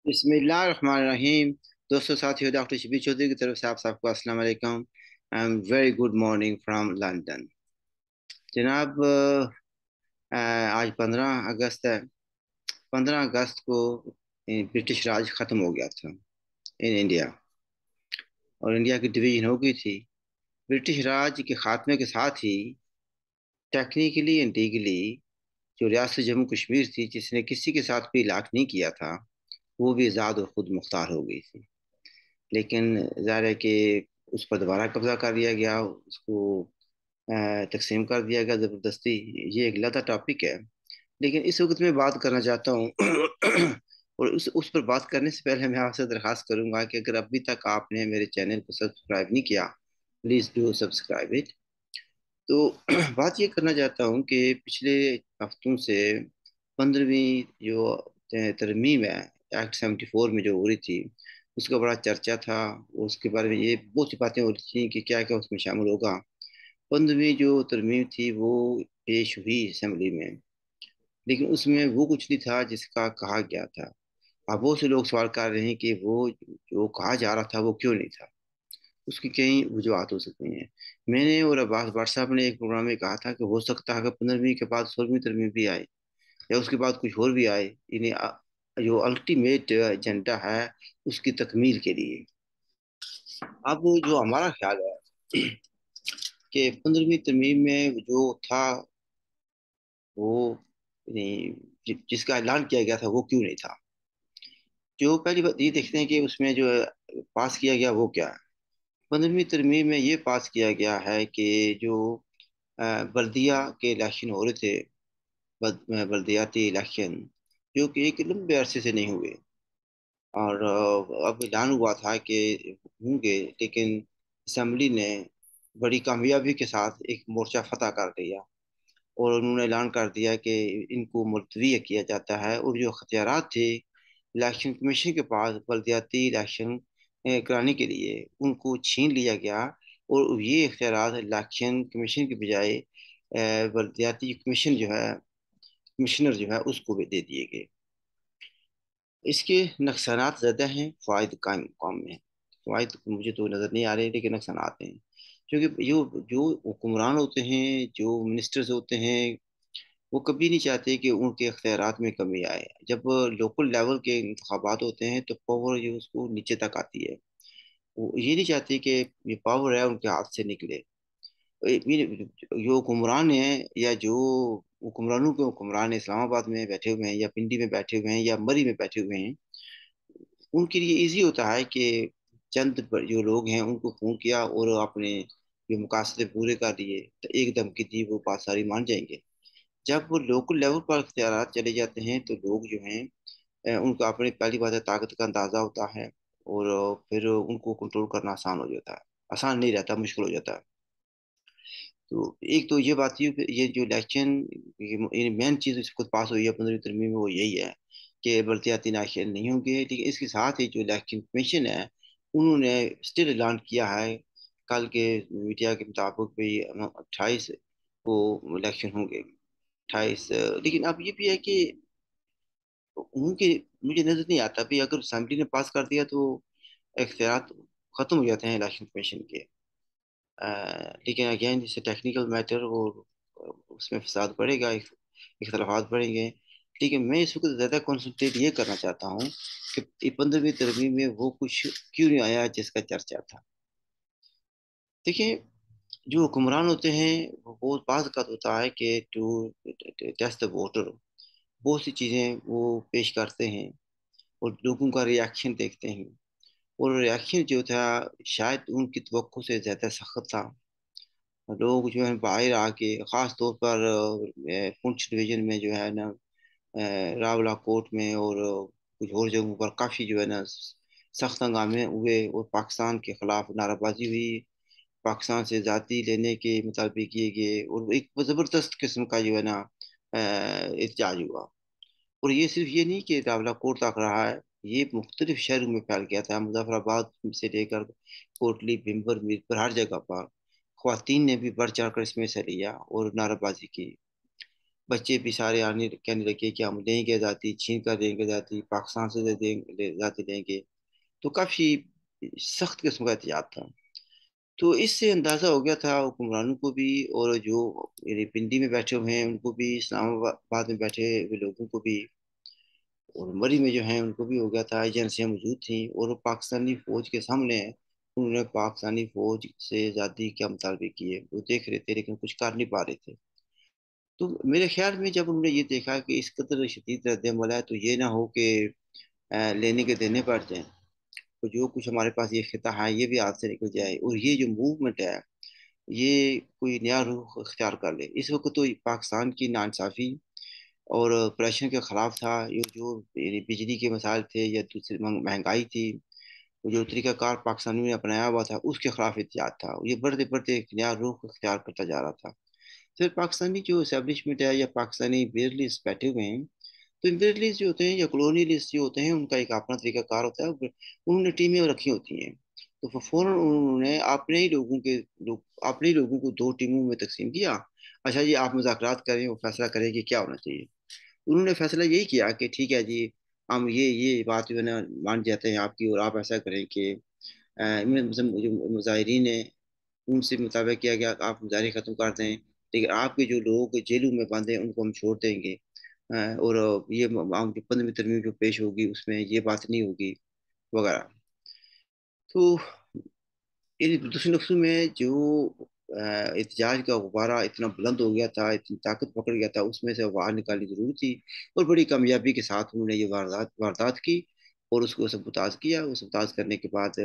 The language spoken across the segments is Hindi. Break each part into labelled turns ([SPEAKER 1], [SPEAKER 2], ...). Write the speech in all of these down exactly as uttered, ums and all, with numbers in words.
[SPEAKER 1] बिस्मिल्लाहिर्रहमानिर्रहीम। दोस्तों, साथियों, डॉक्टर शबीर चौधरी की तरफ से आप सबको अस्सलाम वालेकुम। I am very good morning from London. जनाब, अ, आज पंद्रह अगस्त है। पंद्रह अगस्त को अ, ब्रिटिश राज ख़त्म हो गया था इन इंडिया, और इंडिया की डिवीजन हो गई थी। ब्रिटिश राज के खात्मे के साथ ही टेक्निकली एंड लीगली जो रियासत जम्मू कश्मीर थी, जिसने किसी के साथ भी इलाक़ नहीं किया था, वो भी आज़ाद और खुद मुख्तार हो गई थी। लेकिन ज़ाहिर है कि उस पर दोबारा कब्जा कर लिया गया, उसको अ, तकसीम कर दिया गया ज़बरदस्ती। ये एक अलग टॉपिक है, लेकिन इस वक्त मैं बात करना चाहता हूँ और उस उस पर बात करने से पहले मैं आपसे दरख्वास्त करूंगा कि अगर अभी तक आपने मेरे चैनल को सब्सक्राइब नहीं किया, प्लीज़ डू सब्सक्राइब इट। तो बात ये करना चाहता हूँ कि पिछले हफ्तों से पंद्रहवीं जो तरमीम है, एक्ट सेवेंटी फोर में जो हो रही थी, उसका बड़ा चर्चा था। उसके बारे में ये बहुत सी बातें हो रही थी कि क्या क्या उसमें शामिल होगा। पंद्रहवीं जो तरमीम थी वो पेश हुई असम्बली में, लेकिन उसमें वो कुछ नहीं था जिसका कहा गया था। अब बहुत से लोग सवाल कर रहे हैं कि वो जो कहा जा रहा था वो क्यों नहीं था। उसकी कई वजूहत हो सकती हैं। मैंने और अब्बास भट्ट साहब ने एक प्रोग्राम में कहा था कि हो सकता है कि पंद्रहवीं के बाद सोलहवीं तरमीम भी आए, या उसके बाद कुछ और भी आए, यानी अ, जो अल्टीमेट एजेंडा है उसकी तकमील के लिए। अब जो हमारा ख्याल है कि पंद्रहवीं तरमीम में जो था वो, यानी जि- जिसका ऐलान किया गया था वो क्यों नहीं था। जो पहली बात ये देखते हैं कि उसमें जो पास किया गया वो क्या है। पंद्रहवीं तरमीम में ये पास किया गया है कि जो अ, बल्दिया के इलेक्शन हो रहे थे, बल- बल्दियाती इलेक्शन, जो कि एक लंबे अरसे से नहीं हुए, और अ, अब ऐलान हुआ था कि होंगे, लेकिन असम्बली ने बड़ी कामयाबी के साथ एक मोर्चा फतह कर लिया, और उन्होंने ऐलान कर दिया कि इनको मुलतवी किया जाता है, और जो अख्तियारात थे इलेक्शन कमीशन के पास बल्दियाती इलेक्शन अ, कराने के लिए, उनको छीन लिया गया। और ये इख्तियारात इलेक्शन कमीशन के बजाय अ, बल्दियाती कमीशन जो है, कमिश्नर जो है, उसको भी दे दिए गए। इसके नुकसानात ज़्यादा हैं, फ़ायदे कम कम हैं। फ़ायदे तो मुझे तो नज़र नहीं आ रहे, लेकिन नुकसानात हैं। क्योंकि जो जो हुक्मरान होते हैं, जो मिनिस्टर्स होते हैं, वो कभी नहीं चाहते कि उनके अख्तियारात में कमी आए। जब लोकल लेवल के इंतखाबात होते हैं तो पावर जो उसको नीचे तक आती है। वो ये नहीं चाहते कि ये पावर है उनके हाथ से निकले। ये जो हुक्मरान हैं, या जो हुक्मरानों के हुक्मरान इस्लामाबाद में बैठे हुए हैं, या पिंडी में बैठे हुए हैं, या मरी में बैठे हुए हैं, उनके लिए इजी होता है कि चंद जो लोग हैं उनको फोन किया और अपने जो मुकासदे पूरे कर दिए, तो एक धमकी दी, वो बात सारी मान जाएंगे। जब वो लोकल लेवल पर अख्तियारात चले जाते हैं तो लोग जो हैं, अ, उनको अपनी पहली बात है ताकत का अंदाजा होता है, और अ, फिर उनको कंट्रोल करना आसान हो जाता है। आसान नहीं रहता, मुश्किल हो जाता है। तो एक तो ये बात, ये ये जो इलेक्शन, ये मेन चीज़ इसको पास हुई है पंद्रहवीं तरमीम में, वो यही है कि बल्दियाती इलेक्शन नहीं होंगे। लेकिन इसके साथ ही जो इलेक्शन कमीशन है, उन्होंने स्टिल ऐलान किया है, कल के मीडिया के मुताबिक भी अट्ठाईस को इलेक्शन होंगे। अट्ठाईस, लेकिन अब ये भी है कि उनके, मुझे नजर नहीं आता भी, अगर असेंबली ने पास कर दिया तो इख्तियार खत्म हो जाते हैं इलेक्शन कमीशन के। अ, लेकिन अगेन जैसे टेक्निकल मैटर, और उसमें फसाद बढ़ेगा, इख्तलाफात बढ़ेंगे। लेकिन मैं इस वक्त ज़्यादा कंसंट्रेट ये करना चाहता हूँ कि पंद्रहवीं तरमीम में वो कुछ क्यों नहीं आया जिसका चर्चा था। देखिए, जो हुक्मरान होते हैं वो बहुत बात का होता है कि टू टेस्ट द वोटर, बहुत सी चीज़ें वो पेश करते हैं, और लोगों का रिएक्शन देखते हैं। और रिएक्शन जो था शायद उनकी तवक्को से ज़्यादा सख्त था। लोग जो है बाहर आके, ख़ास तौर पर अ, पुंछ डिवीजन में जो है ना, अ, रावला कोट में, और अ, कुछ और जगहों पर काफ़ी जो है ना सख्त हंगामे हुए, और पाकिस्तान के खिलाफ नाराबाजी हुई। पाकिस्तान से आज़ादी लेने के मुताबिक किए गए, और एक ज़बरदस्त किस्म का जो है ना अ, एहतजाज हुआ। और ये सिर्फ ये नहीं कि रावला कोट तक रहा है, ये मुख्तलिफ शहरों में फैल गया था, मुजफ्फराबाद से लेकर कोटली, भिम्बर, मीरपुर, हर जगह पर ख्वातीन ने भी बढ़ चढ़ कर इसमें हिस्सा लिया और नारेबाजी की। बच्चे भी सारे आने कहने लगे कि हम लेंगे आज़ादी, छीन कर देंगे आज़ादी, पाकिस्तान से दे देंगे आज़ादी देंगे। तो काफ़ी सख्त किस्म का एहतजाज था। तो इससे अंदाज़ा हो गया था हुक्मरानों को भी, और जो ये पिंडी में बैठे हुए हैं उनको भी, इस्लामाबाद में बैठे हुए लोगों को भी, और मरी में जो है उनको भी हो गया था। एजेंसियां मौजूद थी और वो पाकिस्तानी फौज के सामने उन्होंने पाकिस्तानी फौज से आज़ादी के मुतालबे किए। वो देख रहे थे लेकिन कुछ कर नहीं पा रहे थे। तो मेरे ख्याल में जब उन्होंने ये देखा कि इस कदर शदीद रद्दमल है, तो ये ना हो कि अ, लेने के देने पड़ जाएं, तो जो कुछ हमारे पास ये खिता है ये भी हाथ से निकल जाए, और ये जो मूवमेंट है ये कोई नया रुख अख्तियार कर ले। इस वक्त तो पाकिस्तान की नाइंसाफ़ी और ऑपरेशन के खिलाफ था। ये जो ये बिजली के मसाइल थे या दूसरी महं- महंगाई थी, वो जो तरीकाकार पाकिस्तान ने अपनाया हुआ था उसके खिलाफ एहतियात था। ये बढ़ते बढ़ते एक नया रुख अख्तियार करता जा रहा था। फिर पाकिस्तानी जो इस्टेब्लिशमेंट है या पाकिस्तानी इम्पीरियलिस्ट बैठे हुए हैं, तो इम्पीरियलिस्ट जो होते हैं या कॉलोनियलिस्ट जो होते हैं उनका एक अपना तरीकाकार होता है। उन्होंने टीमें रखी होती हैं, तो फिर फौरन उन्होंने अपने ही लोगों के लोग अपने ही लोगों को दो टीमों में तकसीम किया। अच्छा जी, आप मुज़ाकरात करें, वो फैसला करें कि क्या होना चाहिए। उन्होंने फैसला यही किया कि ठीक है जी, हम ये ये बात जो है ना मान जाते हैं आपकी, और आप ऐसा करें कि अ, इनमें मतलब जो मुजाहिरीन है उनसे मुताबिक किया गया कि आप मुजाहिरे खत्म कर दें, लेकिन आपके जो लोग जेलों में बंद हैं उनको हम छोड़ देंगे। अ, और ये हम जो पंद्रहवीं तरमीम जो पेश होगी उसमें ये बात नहीं होगी वगैरह। तो इन दूसरे लफ्ज़ों में जो अ, एहतजाज का गुब्बारा इतना बुलंद हो गया था, इतनी ताकत पकड़ गया था, उसमें से बाहर निकालनी जरूरी थी। और बड़ी कामयाबी के साथ उन्होंने ये वारदात वारदात की और उसको सबूताज किया। वो सबूताज करने के बाद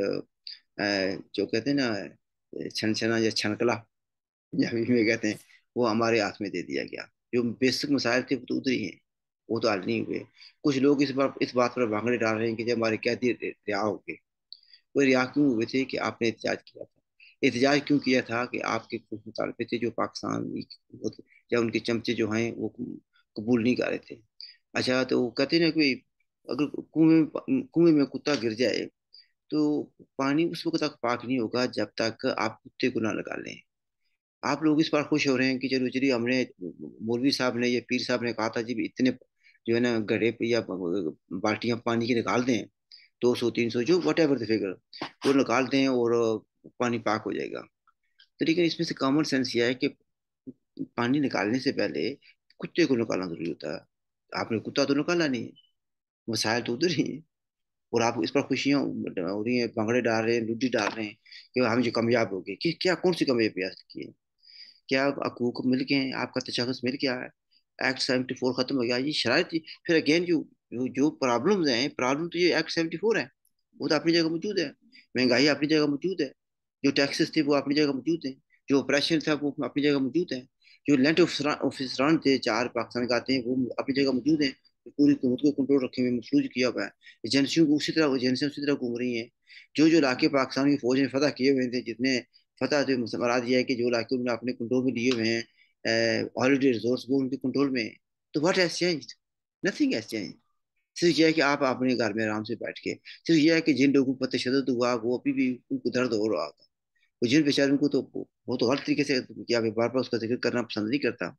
[SPEAKER 1] अ, जो कहते हैं ना छनछना या छनकला या भी में कहते हैं, वो हमारे हाथ में दे दिया गया। जो बेसिक मसाइल थे वो तो उधर ही हैं, वो तो हल नहीं हुए। कुछ लोग इस बार इस बात पर भांगड़े डाल रहे हैं कि जब हमारे कैदी रिहा हो गए, वो रिहा क्यों हुए थे कि आपने एहतजाज किया था। एहतजाज क्यों किया था कि आपके कुछ मुतालबे थे जो पाकिस्तान या उनके चमचे जो हैं वो कबूल नहीं कर रहे थे। अच्छा, तो वो कहते हैं ना कोई अगर कुएं में कुएं में कुत्ता गिर जाए तो पानी उस वक्त तक पाक नहीं होगा जब तक आप कुत्ते को ना लगा लें। आप लोग इस पर खुश हो रहे हैं कि चलो चलिए, हमने मौलवी साहब ने या पीर साहब ने कहा था जी भी इतने जो है ना घड़े पे या बाल्टियां पानी की निकाल दें, दो सौ तीन सौ जो वट एवर द फिगर, वो निकाल दें और पानी पाक हो जाएगा। तो लेकिन इसमें से कॉमन सेंस ये है कि पानी निकालने से पहले कुत्ते को निकालना जरूरी होता है। आपने कुत्ता तो निकाला नहीं है, वसायल तो उधर ही है। और आप इस पर खुशियां हो रही हैं, भंगड़े डाल रहे हैं, लुड्डी डाल रहे हैं कि हम जो कामयाब हो गए। कि क्या कौन सी कामयाबी हासिल की है? क्या हकूक मिल गए हैं? आपका तशख़्ख़ुस मिल गया है? एक्ट सेवेंटी फोर खत्म हो गया ये शराइत थी। फिर अगेन जो जो, जो प्रॉब्लम्स हैं, प्रॉब्लम तो ये एक्ट सेवेंटी फोर है, वो तो अपनी जगह मौजूद है। महंगाई अपनी जगह मौजूद है, जो टैक्सेस थे वो अपनी जगह मौजूद हैं, जो ऑपरेशन था वो अपनी जगह मौजूद है, जो लैंड ऑफिसरान थे चार पाकिस्तान के आते हैं वो अपनी जगह मौजूद हैं। पूरी हुकूमत को कंट्रोल रखे हुए मफलूज किया हुआ है। एजेंसियों को उसी तरह एजेंसियां उसी तरह घूम रही हैं। जो जो इलाके पाकिस्तान की फौज ने फतह किए हुए थे, जितने फतह तो मराद ये है कि जो इलाके उन्होंने अपने कंट्रोल में लिए हुए हैं, हॉलीडे रिजोर्ट्स वो उनके कंट्रोल में है। तो what has changed? Nothing has change. सिर्फ यह है कि आप अपने घर में आराम से बैठ के, सिर्फ यह है कि जिन लोगों पर तशद्दुद हुआ वो अभी भी उनको दर्द हो रहा था। वो जिन बेचारों को तो वो तो हर तरीके से किया, बार बार उसका जिक्र करना पसंद नहीं करता।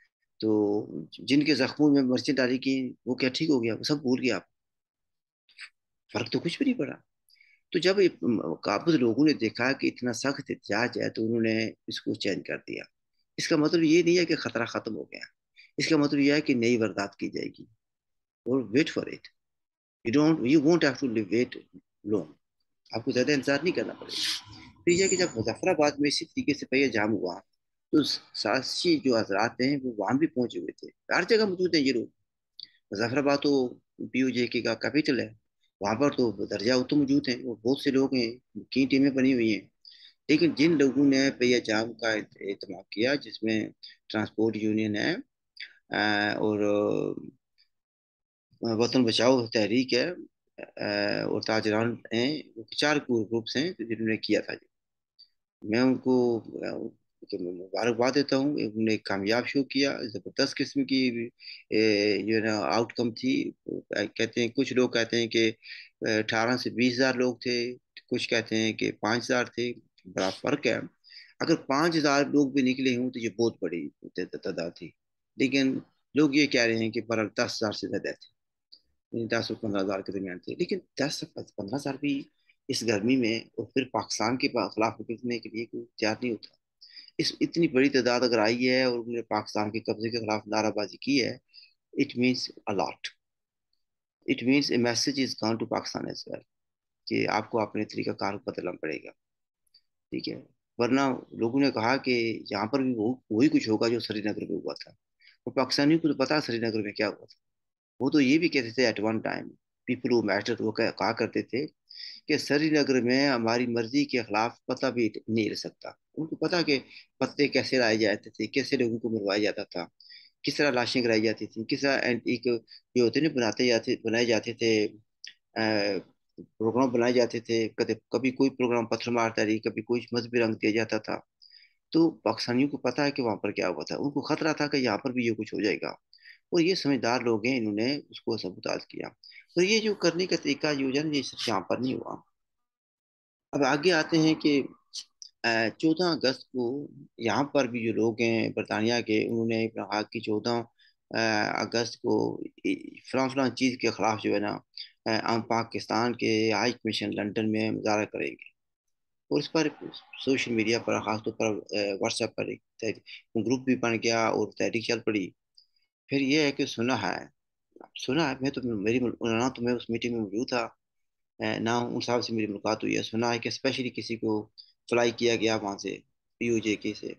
[SPEAKER 1] तो जिनके जख्मों में मिर्चें डाली की, वो क्या ठीक हो गया? वो सब भूल गया आप। फर्क तो कुछ भी नहीं पड़ा। तो जब ये काबुल लोगों ने देखा कि इतना सख्त एहतजाज है, तो उन्होंने इसको चेंज कर दिया। इसका मतलब ये नहीं है कि खतरा खत्म हो गया, इसका मतलब यह है कि नई वारदात की जाएगी। और wait for it, you don't you won't have to wait long. आपको ज्यादा इंतजार नहीं करना पड़ेगा। फिर यह कि जब मुजफ्फराबाद में इसी तरीके से पहिया जाम हुआ, तो सासी जो हजरात हैं वो वहां भी पहुंचे हुए थे। हर जगह मौजूद है ये लोग। मुजफ्फराबाद तो पीओजे के का कैपिटल है, वहां पर तो दर्जा तो मौजूद है और बहुत से लोग हैं, की टीमें बनी हुई हैं। लेकिन जिन लोगों ने पहिया जाम का इत्तेमाम किया, जिसमें ट्रांसपोर्ट यूनियन है अ, और अ, वतन बचाओ तहरीक है अ, और ताजरान हैं, वो चार ग्रुप्स हैं जिन्होंने किया था। मैं उनको अ, तो मुबारकबाद देता हूँ। उन्होंने एक कामयाब शो किया, जबरदस्त किस्म की ए, जो है ना आउटकम थी। अ, कहते हैं, कुछ लोग कहते हैं कि अठारह से बीस हजार लोग थे, कुछ कहते हैं कि पाँच हजार थे। बड़ा फर्क है। अगर पाँच हजार लोग भी निकले हों तो ये बहुत बड़ी तादाद थी। लेकिन लोग ये कह रहे हैं कि पर दस हजार से ज्यादा थे, दस और पंद्रह हजार के दरमियान थे, लेकिन दस पंद्रह हजार भी इस गर्मी में और फिर पाकिस्तान के खिलाफ निकलने के लिए कोई तैयार नहीं होता। इस इतनी बड़ी तादाद अगर आई है और उन्होंने पाकिस्तान के कब्जे के खिलाफ नाराबाजी की है, it means a lot, it means a message is gone to Pakistan as well, कि आपको अपने तरीका कार बदलना पड़ेगा। ठीक है, वरना लोगों ने कहा कि यहाँ पर भी वो वही कुछ होगा जो श्रीनगर में हुआ था। और पाकिस्तानियों को तो पता है श्रीनगर में क्या हुआ था। वो तो ये भी कहते थे at one time, people who matter, वो कह- कहा करते थे कि श्रीनगर में हमारी मर्जी के खिलाफ पता भी नहीं रह सकता। उनको पता कि पत्ते कैसे लाए जाते थे, कैसे लोगों को मरवाया जाता था, किस तरह लाशें कराई जाती थी, किस तरह एंटीक जो होते ना बनाते जाते बनाए जाते थे, प्रोग्राम बनाए जाते थे। कभी कभी कोई प्रोग्राम पत्थर मारता रही, कभी कोई मजहबी रंग दिया जाता था। तो पाकिस्तानियों को पता है कि वहां पर क्या हुआ था, उनको खतरा था कि यहाँ पर भी ये कुछ हो जाएगा। और ये समझदार लोग हैं, इन्होंने उसको सबूताज किया। तो ये जो करने का तरीका जो है ना, ये सिर्फ यहाँ पर नहीं हुआ। अब आगे आते हैं कि चौदह अगस्त को यहाँ पर भी जो लोग हैं बरतानिया के, उन्होंने कहा कि चौदह अगस्त को फलां फलां चीज़ के खिलाफ जो है ना, अ, हम पाकिस्तान के हाई कमीशन लंदन में मुजाहरा करेंगे। और इस पर सोशल मीडिया पर, खासतौर पर व्हाट्सएप पर एक तहरीक- ग्रुप भी बन गया और तहरीक चल पड़ी। फिर ये है कि सुना है, सुना है, मैं तो मेरी ना तो मैं उस मीटिंग में मौजूद था, अ, ना उन साहब से मेरी मुलाकात हुई है। सुना है कि स्पेशली किसी को फ्लाई किया गया वहां से, पीओजे के से।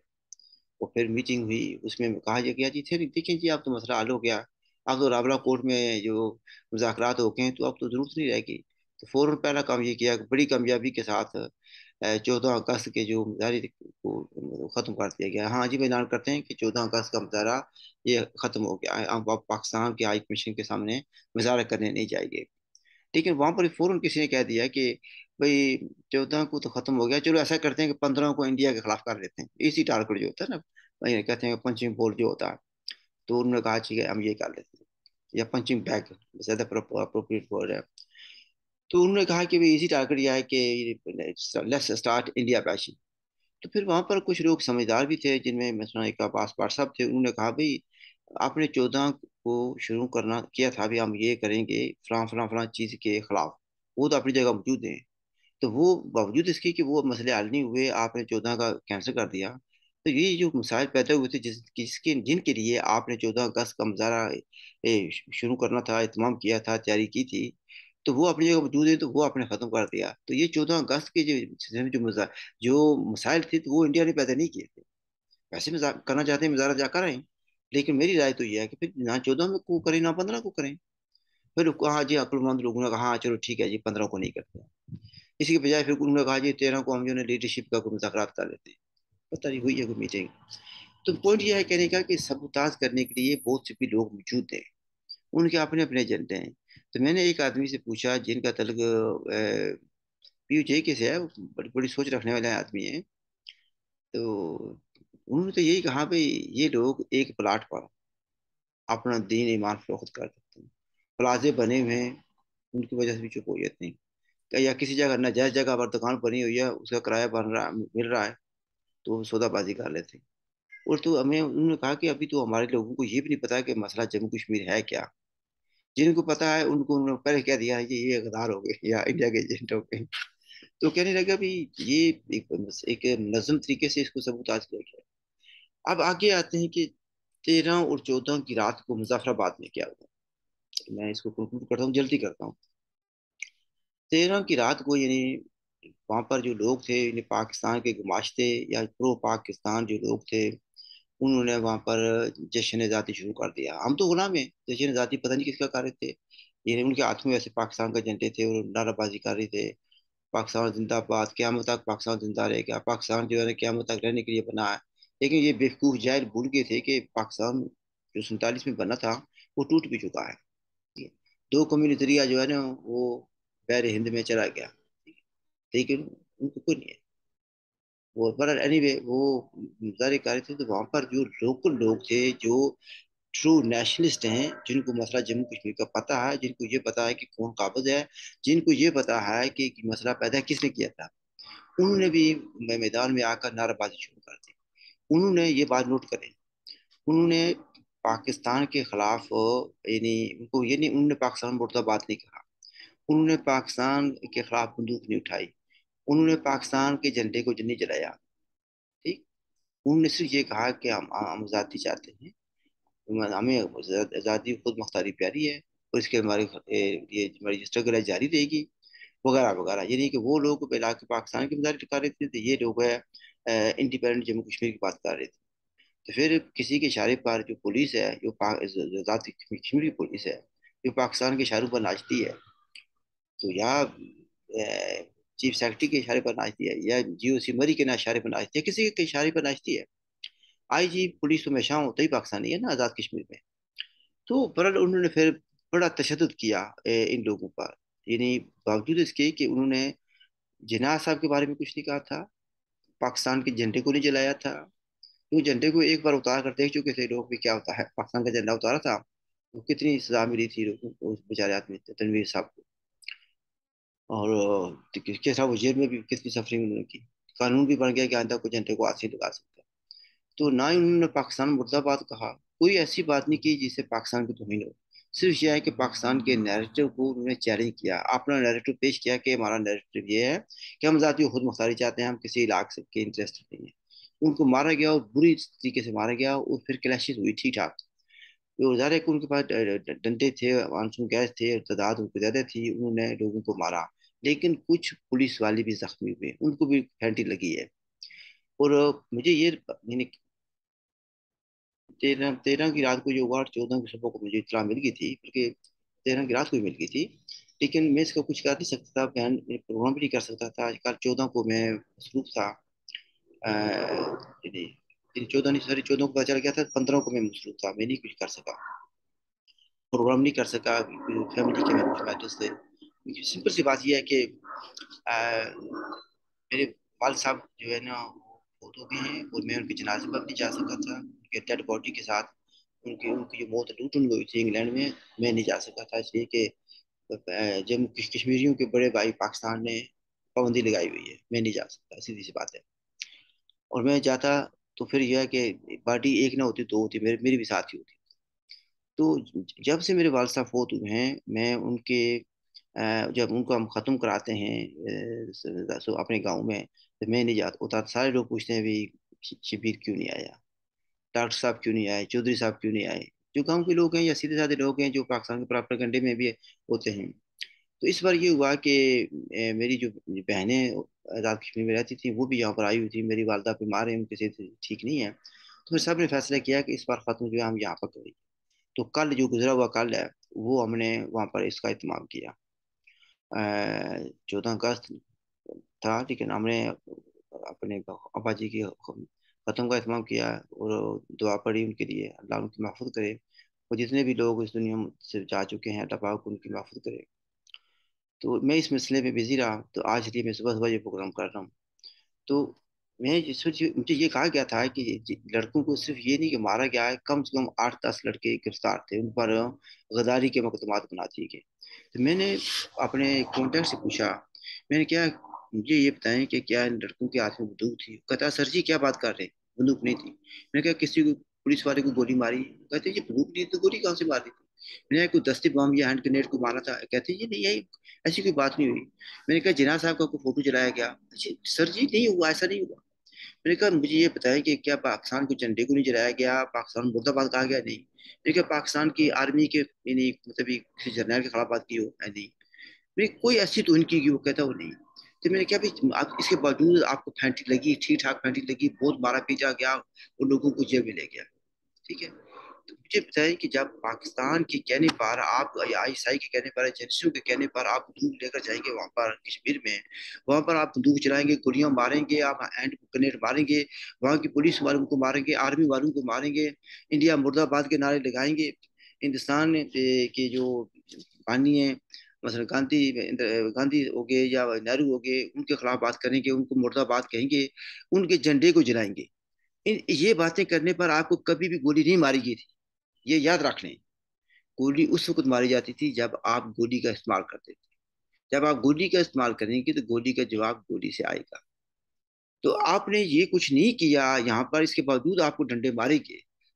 [SPEAKER 1] और फिर मीटिंग हुई, उसमें कहा गया जी थे देखें जी, अब तो मसला हल हो गया, अब तो रावला कोर्ट में जो मुज़ाकरात हो गए हैं, तो अब तो जरूरत नहीं रहेगी। तो फौरन पहला काम ये किया कि बड़ी कामयाबी के साथ चौदह अगस्त के जो मुजाहरे को ख़त्म कर दिया गया। हाँ जी, मैं ऐलान करते हैं कि चौदह अगस्त का मुजाहरा ये ख़त्म हो गया है, अब आप पाकिस्तान के हाई कमीशन के सामने मुजाहरा करने नहीं जाएंगे। लेकिन वहां पर फौरन किसी ने कह दिया कि भाई चौदह को तो खत्म हो गया, चलो ऐसा करते हैं कि पंद्रह को इंडिया के खिलाफ कर देते हैं, इसी टारगेट जो होता है ना, वही कहते हैं पंचिंग बोर्ड जो होता है। तो उन्होंने कहा ठीक है, हम ये कर लेते हैं, या पंचिंग बैग ज्यादा अप्रोप्रिएट वर्ड है। तो उन्होंने कहा कि भाई इसी टारगेट यह है कि लेट्स स्टार्ट इंडिया बैशिंग। तो फिर वहां पर कुछ लोग समझदार भी थे, जिनमें मसलन एक अब्बास पार साहब थे। उन्होंने कहा भाई आपने चौदह को शुरू करना किया था, भी हम ये करेंगे फलां फलां फलां चीज के खिलाफ, वो तो अपनी जगह मौजूद है। तो वो बावजूद इसके कि वो मसले हल नहीं हुए, आपने चौदह का कैंसिल कर दिया। तो ये जो मसाइल पैदा हुए थे, जिस जिसके जिनके लिए आपने चौदह अगस्त का मुजाहरा ए, शुरू करना था, इत्माम किया था, तैयारी की थी, तो वो अपनी जगह मौजूद है, तो वो आपने खत्म कर दिया। तो ये चौदह अगस्त के जो जो मसा जो मसाइल थे, तो वो इंडिया ने पैदा नहीं किए थे। वैसे मजा करना चाहते हैं मुजाहरा जाकर आए, लेकिन मेरी राय तो ये है कि फिर ना चौदह में को करें ना पंद्रह को करें। फिर कहा जी, अक्लमंद लोगों ने कहा हाँ चलो ठीक है जी, पंद्रह को नहीं करते। इसी के बजाय फिर उन्होंने कहा जी तेरह को हम जो है लीडरशिप का कोई मुज़ाकरात कर लेते हैं। पता नहीं हुई है कोई मीटिंग। तो पॉइंट ये है कहने का कि सबूताज करने के लिए बहुत से भी लोग मौजूद हैं, उनके अपने अपने एजेंडे हैं। तो मैंने एक आदमी से पूछा जिनका तल्क पीयूजे के से है, वो बड़ी बड़ी सोच रखने वाले आदमी है। तो उन्होंने तो यही कहा भाई, ये लोग एक प्लाट पर अपना दीन ईमान फरोख्त कर देते हैं, प्लाजे बने हुए हैं, उनकी वजह से भी चुप हो जाते हैं। या किसी जगह नाजायज जगह पर दुकान बनी हुई है, उसका किराया बन रहा मिल रहा है, तो वो सौदाबाजी कर लेते हैं। और तो हमें उन्होंने कहा कि अभी तो हमारे लोगों को ये भी नहीं पता है कि मसला जम्मू कश्मीर है क्या। जिनको पता है उनको उन्होंने पहले कह दिया है कि ये गद्दार हो गए या इंडिया के एजेंट हो गए। तो कहने लगा भी ये एक, एक नज्म तरीके से इसको सबूताज किया गया। अब आगे आते हैं कि तेरह और चौदह की रात को मुजफ्फराबाद में क्या हुआ। मैं इसको कंक्लूड करता हूँ, जल्दी करता हूँ। तेरह की रात को यानी वहां पर जो लोग थे, यानी पाकिस्तान के गुमाश्ते या प्रो पाकिस्तान जो लोग थे, उन्होंने वहां पर जश्न आज़ादी शुरू कर दिया। हम तो गुलाम हैं, जश्न आज़ादी पता नहीं किसका कर रहे थे। ये उनके हाथ में वैसे पाकिस्तान का झंडे थे और नाराबाजी कर रहे थे, पाकिस्तान जिंदाबाद, क्यामत तक पाकिस्तान जिंदा रहेगा, पाकिस्तान जो है ना क्यामत तक रहने के लिए बना है। लेकिन ये बेवकूफ जाहिल भूल गए थे कि पाकिस्तान जो सैंतालीस में बना था, वो टूट भी चुका है। दो कौमी नजरिया जो है ना, वो बहर हिंद में चला गया, लेकिन उनको कोई नहीं है। वो पर एनीवे वो मुजाहरे कर रहे थे, तो वहां पर जो लोकल लोग थे, जो ट्रू नेशनलिस्ट हैं, जिनको मसला जम्मू कश्मीर का पता है, जिनको ये पता है कि कौन काबिज है, जिनको ये पता है कि, कि मसला पैदा किसने किया था, उन्होंने भी मैदान में आकर नाराबाजी शुरू कर दी। उन्होंने ये बात नोट करें, उन्होंने पाकिस्तान के खिलाफ यानी उनको ये नहीं, उन्होंने पाकिस्तान मुर्दाबाद नहीं कहा, उन्होंने पाकिस्तान के खिलाफ बंदूक नहीं उठाई, उन्होंने पाकिस्तान के झंडे को नहीं जलाया। ठीक, उन्होंने सिर्फ ये कहा कि हम हम आज़ादी चाहते हैं, हमें आज़ादी खुद मुख्तारी प्यारी है, और इसके हमारी ए, ये हमारी स्ट्रगल है जारी रहेगी, वगैरह वगैरह। ये नहीं कि वो लोग पहला के पाकिस्तान की मजाक कर रहे थे, तो ये लोग है इंडिपेंडेंट जम्मू कश्मीर की बात कर रहे थे। तो फिर किसी के इशारे पर जो पुलिस है, जो आज़ाद कश्मीर की पुलिस है, जो पाकिस्तान के इशारों पर नाचती है, तो या चीफ सेक्रेटरी के इशारे पर नाचती है, या जीओसी मरी के ना इशारे पर नाचती है, किसी के इशारे पर नाचती है। आईजी पुलिस तो हमेशा होता ही पाकिस्तानी है ना आज़ाद कश्मीर में। तो पर उन्होंने फिर बड़ा तशद्दुद किया ए, इन लोगों पर, यानी बावजूद इसके कि उन्होंने जिन्ना साहब के बारे में कुछ नहीं कहा था, पाकिस्तान के झंडे को नहीं जलाया था। तो झंडे को एक बार उतार कर देख चुके थे लोग भी क्या होता है, पाकिस्तान का झंडा उतारा था, तो कितनी सजा मिली थी लोगों को, उस बेचारे आदमी तनवीर साहब को। और अ, किस साहब जेल में भी कितनी सफरिंग उन्होंने की। कानून भी बन गया कि आंदा को झंडे को हाथ से लगा सकता है। तो ना ही उन्होंने पाकिस्तान मुर्दाबाद कहा, कोई ऐसी बात नहीं की जिससे पाकिस्तान की तौहीन हो। सिर्फ यह है कि पाकिस्तान के नैरेटिव को उन्होंने चैलेंज किया, अपना नैरेटिव पेश किया कि हमारा नैरेटिव ये है कि हम आज़ादी खुद मुख्तारी चाहते हैं, हम किसी इलाके के इंटरेस्ट नहीं है। उनको मारा गया, और बुरी तरीके से मारा गया, और फिर क्लैशेस हुई ठीक ठाक। तो ज़ाहिर है कि उनके पास ड- ड- डंडे थे, आंसू गैस थे, तादाद उनको ज़्यादा थी, उन्होंने लोगों को मारा। लेकिन कुछ पुलिस वाले भी जख्मी हुए, उनको भी फैंटी लगी है। और अ, मुझे ये यानी तेरह तेरह की रात को जो हुआ, चौदह की सुबह को मुझे इतला मिल गई थी, बल्कि तेरह की रात को ही मिल गई थी। लेकिन मैं इसका कुछ कर नहीं सकता था, बयान प्रोग्राम भी नहीं कर सकता था। कल चौदह को मैं मसरूफ था, अ, यानी चौदह नहीं, सॉरी, चौदह को पता चल गया था, पंद्रह को मैं मसरूफ था, मैं नहीं कुछ कर सका, प्रोग्राम नहीं कर सका। फैमिली के मैं कुछ मैटर्स थे। सिंपल सी बात यह है कि अ, मेरे वाल साहब जो है ना वो बहुत हो गए हैं, और मैं उनके जनाजे पर नहीं जा सका था, उनके डेड बॉडी के साथ। उनकी उनकी जो मौत लूटन हुई थी इंग्लैंड में, मैं नहीं जा सका था, इसलिए कि अ, जम्मू कश- कश्मीरियों के बड़े भाई पाकिस्तान ने पाबंदी लगाई हुई है, मैं नहीं जा सकता, सीधी सी बात है। और मैं जाता तो फिर यह है कि पार्टी एक ना होती, दो होती, मेरे मेरी भी साथ ही होती। तो जब से मेरे वाल साहब फोत हुए हैं, मैं उनके अ, जब उनको हम ख़त्म कराते हैं अ, सो अपने गांव में, तो मैं नहीं जाता उतना। सारे लोग पूछते हैं भी शि- शिबिर क्यों नहीं आया, डॉक्टर साहब क्यों नहीं आए, चौधरी साहब क्यों नहीं आए, जो गांव के लोग हैं या सीधे साधे लोग हैं जो पाकिस्तान के प्राप्त कंडे में भी होते हैं। तो इस बार ये हुआ कि अ, मेरी जो बहनें आज़ाद कश्मीर में रहती थी, वो भी यहाँ पर आई हुई थी। मेरी वालदा बीमार है, उनकी सेहत ठीक नहीं है, तो फिर सब ने फैसला किया कि इस बार ख़त्म जो है हम यहाँ पर करेंगे। तो कल जो गुजरा हुआ कल है, वो हमने वहाँ पर इसका इत्माम किया। चौदह अगस्त था, लेकिन हमने अपने अब्बा जी की खत्म का इत्माम किया, और दुआ पड़ी उनके लिए, अल्लाह उनकी महफूज करे, और जितने भी लोग इस दुनिया से जा चुके हैं, अल्लाह पाक उनकी महफूज करे। तो मैं इस मसले में बिजी रहा, तो आज लिए मैं सुबह सुबह ये प्रोग्राम कर रहा हूँ। तो मैं जिस सोच मुझे ये कहा गया था कि जि- लड़कों को सिर्फ ये नहीं कि मारा गया है, कम से कम आठ दस लड़के गिरफ्तार थे, उन पर गद्दारी के मुकदमात बना दिए गए। तो मैंने अपने कॉन्टेक्ट से पूछा, मैंने क्या, मुझे ये बताएं कि क्या इन लड़कों के हाथ में बंदूक थी। कहता सर जी क्या बात कर रहे हैं, बंदूक नहीं थी। मैंने कहा किसी को, पुलिस वाले को गोली मारी? कहते ये बंदूक नहीं थी, तो गोली कहाँ से मारी थी? मैंने कहा कोई दस्ती बम या हैंड ग्रेनेड को मारा था? कहते ये नहीं, यही ऐसी कोई बात नहीं हुई। मैंने कहा जिना साहब का कोई फोटो जलाया गया? अच्छा, सर जी नहीं हुआ, ऐसा नहीं हुआ। मैंने कहा मुझे ये बताया कि क्या पाकिस्तान के झंडे को नहीं जलाया गया, पाकिस्तान मुर्दाबाद कहा गया? नहीं। मैंने कहा पाकिस्तान की आर्मी के यानी मतलब ये किसी जर्नल के खिलाफ बात की हो? नहीं। मैंने कोई ऐसी तो इनकी की? वो कहता वो नहीं। तो मैंने क्या भाई, आप इसके बावजूद आपको फैंटी लगी, ठीक ठाक फैंटी लगी, बहुत मारा पीटा गया, और लोगों को जेल में ले गया, ठीक है। तो मुझे बताइए कि जब पाकिस्तान के कहने पर आप, आईएसआई के कहने पर, एजेंसियों के कहने पर आप बंदूक लेकर जाएंगे वहां पर कश्मीर में, वहां पर आप बंदूक चलाएंगे, गोलियां मारेंगे, आप हैंड ग्रेनेड मारेंगे, वहां की पुलिस वालों को मारेंगे, आर्मी वालों को मारेंगे, इंडिया मुर्दाबाद के नारे लगाएंगे, हिंदुस्तान के जो बानी है, मसलन गांधी, गांधी हो गए या नेहरू हो गए, उनके खिलाफ बात करेंगे, उनको मुर्दाबाद कहेंगे, उनके झंडे को जलाएंगे। इन ये बातें करने पर आपको कभी भी गोली नहीं मारी गई थी, ये याद रख लें। गोली उस वक्त मारी जाती थी जब आप गोली का इस्तेमाल करते थे। जब आप गोली का इस्तेमाल करेंगे तो गोली का जवाब गोली से आएगा। तो आपने ये कुछ नहीं किया यहाँ पर, इसके बावजूद आपको डंडे मारे गए।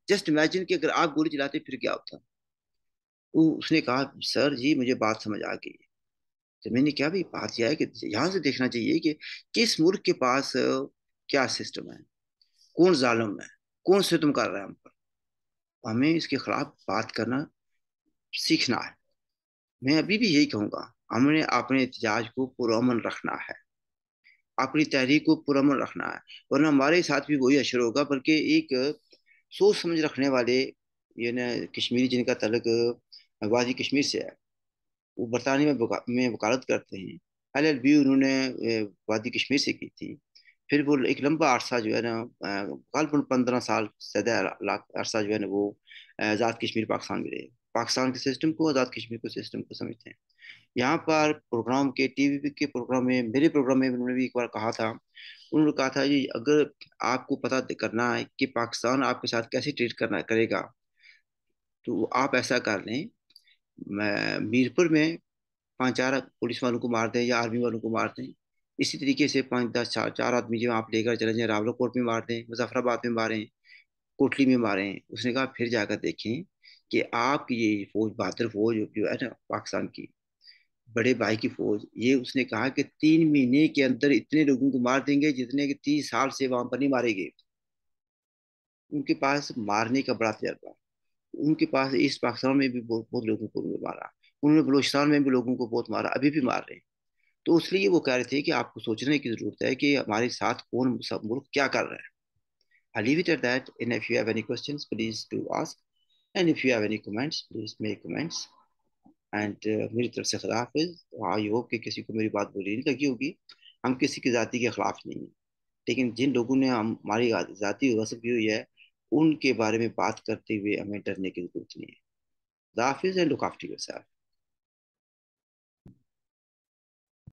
[SPEAKER 1] जस्ट इमेजिन कि अगर आप गोली चलाते फिर क्या होता। वो उसने कहा सर जी मुझे बात समझ आ गई। तो मैंने क्या भी बात यह है कि यहाँ से देखना चाहिए कि किस मुल्क के पास अ, क्या सिस्टम है, कौन जालिम है, कौन सितम कर रहा है हम पर। हमें इसके खिलाफ बात करना सीखना है। मैं अभी भी यही कहूंगा, हमने अपने एहतजाज को पुरअमन रखना है, अपनी तहरीक को पुरअमन रखना है, वरना हमारे साथ भी वही अशर होगा। बल्कि एक सोच समझ रखने वाले ये ना कश्मीरी जिनका तल्लक वादी कश्मीर से है, वो बरतानिया में वका, में वकालत करते हैं। एल एल बी उन्होंने ए, वादी कश्मीर से की थी। फिर वो एक लंबा अरसा जो है ना, गालबन पंद्रह साल से ज्यादा अरसा जो है ना, वो आज़ाद कश्मीर पाकिस्तान में रहे। पाकिस्तान के सिस्टम को, आज़ाद कश्मीर को सिस्टम को समझते हैं। यहाँ पर प्रोग्राम के टीवी के प्रोग्राम में, मेरे प्रोग्राम में उन्होंने भी एक बार कहा था। उन्होंने कहा था जी अगर आपको पता करना है कि पाकिस्तान आपके साथ कैसे ट्रीट करना करेगा, तो आप ऐसा कर लें, मैं मीरपुर में पांच चार पुलिस वालों को मार दें या आर्मी वालों को मार दें। इसी तरीके से पांच दस चार चार आदमी जो आप लेकर चले जाएं, रावलाकोट में मार दें, मुजफ्फराबाद में मारें, कोटली में मारें। उसने कहा फिर जाकर देखें कि आपकी ये फौज, बहादुर फौज जो है ना पाकिस्तान की, बड़े भाई की फौज, ये उसने कहा कि तीन महीने के अंदर इतने लोगों को मार देंगे जितने कि तीस साल से वहां पर नहीं मारे गए। उनके पास मारने का बड़ा तजर्बा है। उनके पास ईस्ट पाकिस्तान में भी बहुत बहुत लोगों को उन्होंने मारा। उन्होंने बलूचिस्तान में भी लोगों को बहुत मारा, अभी भी मार रहे हैं। तो इसलिए वो कह रहे थे कि आपको सोचने की जरूरत है कि हमारे साथ कौन सब मुल्क क्या कर रहा है। I leave it at that. And if you have any questions, please do ask. And if you have any comments, please make comments. And uh, मेरी तरफ से खुदा हाफिज। आई होप कि किसी को मेरी बात बुरी नहीं लगी होगी। हम किसी की जाति के खिलाफ नहीं हैं, लेकिन जिन लोगों ने हम हमारी जाति गसब की हुई है, उनके बारे में बात करते हुए हमें डरने की जरूरत नहीं है। खुदा हाफिज एंड लुक आफ्टर योरसेल्फ।